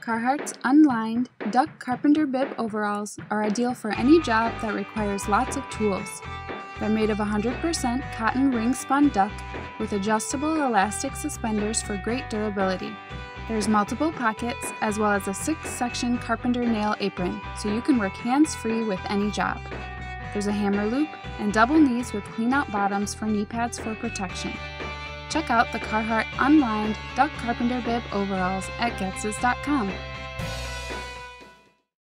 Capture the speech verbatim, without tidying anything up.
Carhartt's Unlined Duck Carpenter Bib Overalls are ideal for any job that requires lots of tools. They're made of one hundred percent cotton ring-spun duck with adjustable elastic suspenders for great durability. There's multiple pockets as well as a six-section carpenter nail apron, so you can work hands-free with any job. There's a hammer loop and double knees with cleanout bottoms for knee pads for protection. Check out the Carhartt Unlined Duck Carpenter Bib Overalls at Getz's dot com.